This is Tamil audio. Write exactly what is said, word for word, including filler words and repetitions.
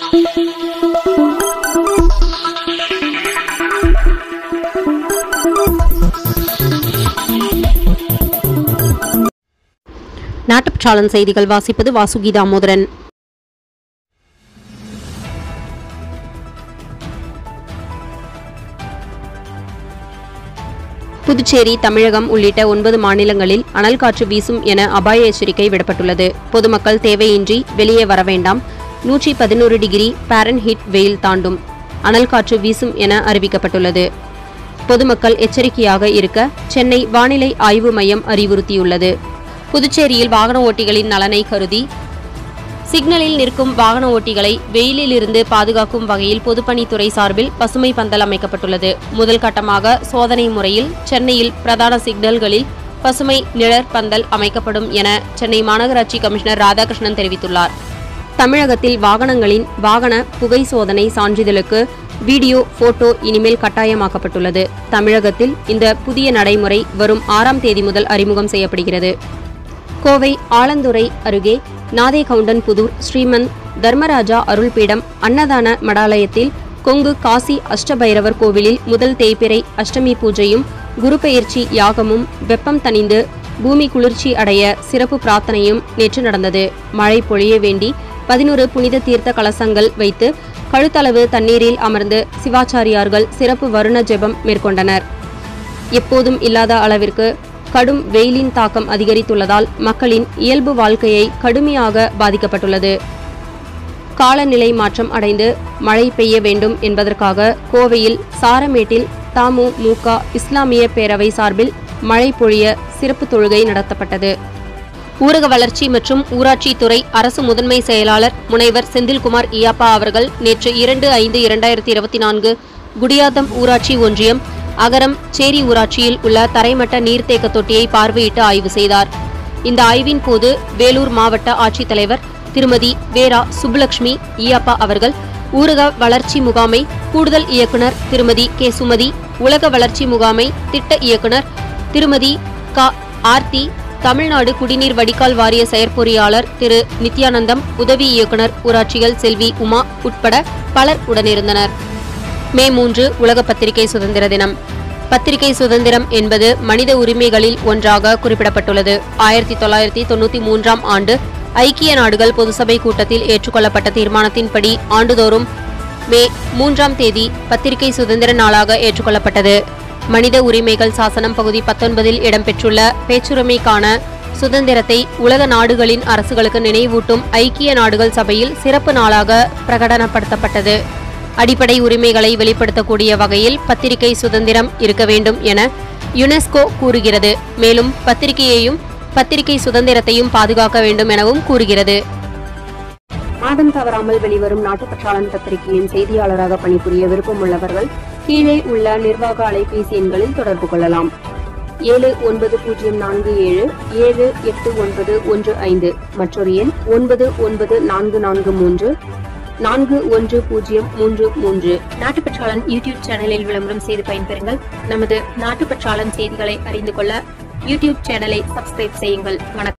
நாட்டுப்பற்றாளன் செய்திகள் வாசிப்பது வாசுகி தாமோதரன். புதுச்சேரி, தமிழகம் உள்ளிட்ட ஒன்பது மாநிலங்களில் அனல் காற்று வீசும் என அபாய எச்சரிக்கை விடப்பட்டுள்ளது. பொதுமக்கள் தேவையின்றி வெளியே வர வேண்டாம். நூற்றி பதினோரு டிகிரி பாரன்ஹீட் வெயில் தாண்டும். அனல் காற்று வீசும் என அறிவிக்கப்பட்டுள்ளது. பொதுமக்கள் எச்சரிக்கையாக இருக்க சென்னை வானிலை ஆய்வு மையம் அறிவுறுத்தியுள்ளது. புதுச்சேரியில் வாகன ஓட்டிகளின் நலனை கருதி சிக்னலில் நிற்கும் வாகன ஓட்டிகளை வெயிலில் இருந்து பாதுகாக்கும் வகையில் பொதுப்பணித்துறை சார்பில் பசுமை பந்தல் அமைக்கப்பட்டுள்ளது. முதல் கட்டமாக சோதனை முறையில் சென்னையில் பிரதான சிக்னல்களில் பசுமை நிழற் பந்தல் அமைக்கப்படும் என சென்னை மாநகராட்சி கமிஷனர் ராதாகிருஷ்ணன் தெரிவித்துள்ளார். தமிழகத்தில் வாகனங்களின் வாகன புகை சோதனை சான்றிதழுக்கு வீடியோ, போட்டோ இனிமேல் கட்டாயமாக்கப்பட்டுள்ளது. தமிழகத்தில் இந்த புதிய நடைமுறை வரும் ஆறாம் தேதி முதல் அறிமுகம் செய்யப்படுகிறது. கோவை ஆலந்துறை அருகே நாதேகவுண்டன்புதூர் ஸ்ரீமந்த் தர்மராஜா அருள்பீடம் அன்னதான மடாலயத்தில் கொங்கு காசி அஷ்டபைரவர் கோவிலில் முதல் தேய்பிறை அஷ்டமி பூஜையும் குரு பெயர்ச்சி யாகமும் வெப்பம் தணிந்து பூமி குளிர்ச்சி அடைய சிறப்பு பிரார்த்தனையும் நேற்று நடந்தது. மழை பொழிய வேண்டி பதினோரு புனித தீர்த்த கலசங்கள் வைத்து கழுத்தளவு தண்ணீரில் அமர்ந்து சிவாச்சாரியார்கள் சிறப்பு வருண ஜெபம் மேற்கொண்டனர். எப்போதும் இல்லாத அளவிற்கு கடும் வெயிலின் தாக்கம் அதிகரித்துள்ளதால் மக்களின் இயல்பு வாழ்க்கையை கடுமையாக பாதிக்கப்பட்டுள்ளது. காலநிலை மாற்றம் அடைந்து மழை பெய்ய வேண்டும் என்பதற்காக கோவையில் சாரமேட்டில் தமு மு க இஸ்லாமிய பேரவை சார்பில் மழை பொழிய சிறப்பு தொழுகை நடத்தப்பட்டது. ஊரக வளர்ச்சி மற்றும் ஊராட்சி துறை அரசு முதன்மை செயலாளர் முனைவர் செந்தில்குமார் இயாப்பா அவர்கள் நேற்று இரண்டு ஐந்து இரண்டாயிரத்தி இருபத்தி நான்கு குடியாத்தம் ஊராட்சி ஒன்றியம் அகரம் சேரி ஊராட்சியில் உள்ள தரைமட்ட நீர்த்தேக்க தொட்டியை பார்வையிட்டு ஆய்வு செய்தார். இந்த ஆய்வின் போது வேலூர் மாவட்ட ஆட்சித்தலைவர் திருமதி வேரா சுப்புலட்சுமி ஈயப்பா அவர்கள், ஊரக வளர்ச்சி முகாமை கூடுதல் இயக்குநர் திருமதி கே சுமதி, உலக வளர்ச்சி முகாமை திட்ட இயக்குநர் திருமதி க ஆர்த்தி, தமிழ்நாடு குடிநீர் வடிகால் வாரிய செயற்பொறியாளர் திரு நித்யானந்தம், உதவி இயக்குநர் ஊராட்சிகள் செல்வி உமா உட்பட பலர் உடனிருந்தனர். மே மூன்று உலக பத்திரிகை சுதந்திர தினம். பத்திரிகை சுதந்திரம் என்பது மனித உரிமைகளில் ஒன்றாக குறிப்பிடப்பட்டுள்ளது. ஆயிரத்தி தொள்ளாயிரத்தி தொன்னூத்தி மூன்றாம் ஆண்டு ஐக்கிய நாடுகள் பொதுசபை கூட்டத்தில் ஏற்றுக்கொள்ளப்பட்ட தீர்மானத்தின்படி ஆண்டுதோறும் மே மூன்றாம் தேதி பத்திரிகை சுதந்திர நாளாக ஏற்றுக்கொள்ளப்பட்டது. மனித உரிமைகள் சாசனம் பகுதி பத்தொன்பதில் இடம்பெற்றுள்ள பேச்சுரிமைக்கான சுதந்திரத்தை உலக நாடுகளின் அரசுகளுக்கு நினைவூட்டும் ஐக்கிய நாடுகள் சபையில் சிறப்பு நாளாக பிரகடனப்படுத்தப்பட்டது. அடிப்படை உரிமைகளை வெளிப்படுத்தக்கூடிய வகையில் பத்திரிகை சுதந்திரம் இருக்க வேண்டும் என யுனெஸ்கோ கூறுகிறது. மேலும் பத்திரிகையையும் பத்திரிகை சுதந்திரத்தையும் பாதுகாக்க வேண்டும் எனவும் கூறுகிறது. மாதம் தவறாமல் வெளிவரும் நாட்டுப்பற்றாளன் பத்திரிகையின் செய்தியாளராக பணிபுரிய விருப்பமுள்ளவர்கள் கீழே உள்ள நிர்வாக அலைபேசி எண்களில் தொடர்பு கொள்ளலாம். ஏழு ஒன்பது பூஜ்ஜியம் நான்கு ஏழு ஏழு எட்டு ஒன்பது ஒன்று ஐந்து, மற்றொரு எண் ஒன்பது ஒன்பது நான்கு நான்கு மூன்று நான்கு ஒன்று பூஜ்ஜியம் மூன்று மூன்று. நாட்டுப்பற்றாளன் யூடியூப் சேனலில் விளம்பரம் செய்து பயன்பெறுங்கள். நமது நாட்டுப்பற்றாளன் செய்திகளை அறிந்து கொள்ள யூடியூப் சேனலை சப்ஸ்கிரைப் செய்யுங்கள். வணக்கம்.